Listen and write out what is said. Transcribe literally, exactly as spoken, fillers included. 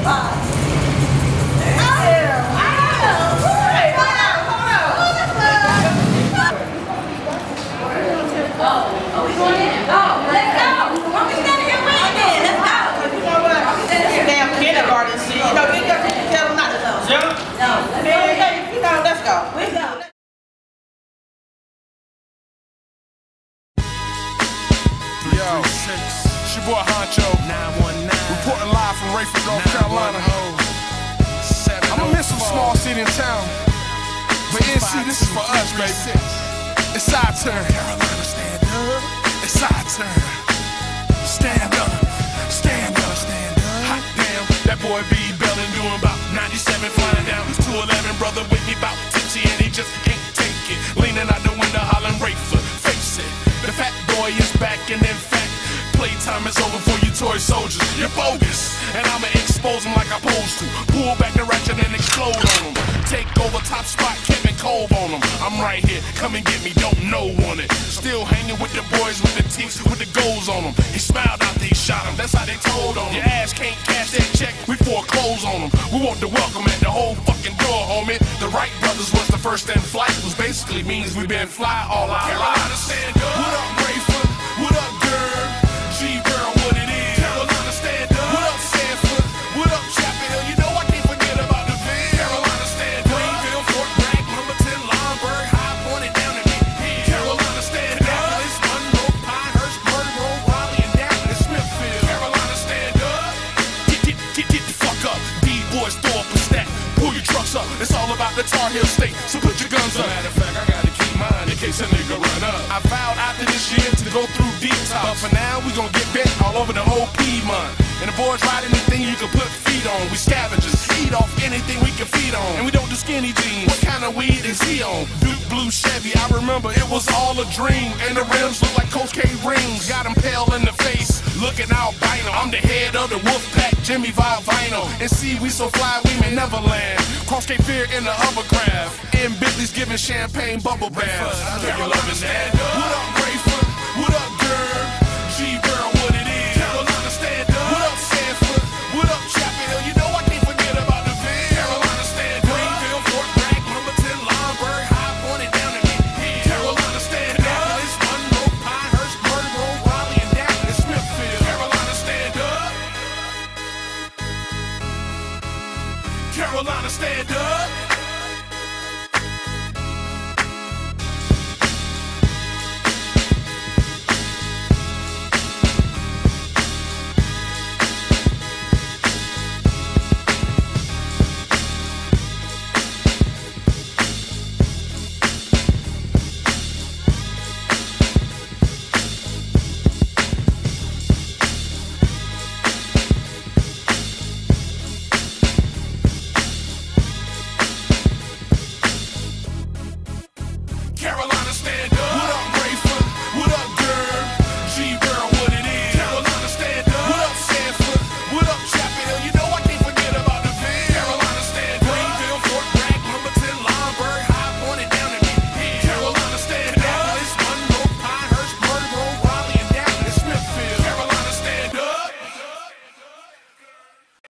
It's your boy Honcho, reporting live from Rayford, North Carolina. I'ma miss some small city in town, but N C, this is for us, baby. It's our turn. Carolina, stand up. It's our turn. Stand up, stand up, stand up. Hot damn, that boy B Bellin doing about ninety-seven, flying down two eleven. Brother with me about tipsy and he just can't take it. Leaning out the window, hollering Rayford, face it. The fat boy is back, and in fact, playtime is over for you toy soldiers. You're bogus, and I'ma expose them like I'm supposed to. Pull back the ratchet and explode on them. Take over top spot, Kevin Cole on them. I'm right here, come and get me, don't know on it. Still hanging with the boys with the teeth, with the goals on them. He smiled after he shot him, that's how they told on him. Your ass can't cash that check, we foreclose on them. We want the welcome at the whole fucking door, homie. The Wright brothers was the first in flight, which basically means we been fly all our lives. What up, Rayford? What up, girl? G-Girl, what it is? Carolina, stand up. What up, Sanford? What up, Chapel Hill? You know I can't forget about the Ville. Carolina, stand up. Greenville, Fort Bragg, Lumberton, Lombard, High Point, and down to the hill. Carolina, stand up. Annapolis, Monroe, Pinehurst, Monroe, Raleigh, and down to Smithfield. Carolina, stand up. Get, get, get, get the fuck up. D-boys, throw up a stack. Pull your trucks up. It's all about the Tar Heel State, so put your guns up. Matter of fact, I gotta keep mine in case a nigga run up. I vowed after this year to go through detox, but for now we gon' get bent all over the whole Piedmont. And the boys ride anything you can put feet on. We scavengers, eat off anything we can feed on. And we don't do skinny jeans. What kind of weed is he on? Duke Blue Chevy, I remember it was all a dream. And the rims look like Coach K rings. Got him pale in the face, looking albino. I'm the head of the wolf pack, Jimmy Valvino. And see, we so fly we may never land. Cross Cape Fear in the hovercraft. And Bentley's giving champagne bubble baths. I know you loving that. What up, Rayford?